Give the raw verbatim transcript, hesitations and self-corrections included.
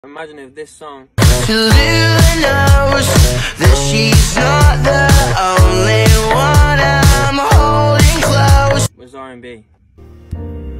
Imagine if this song to live knows that she's not the only one I'm holding close was R and B.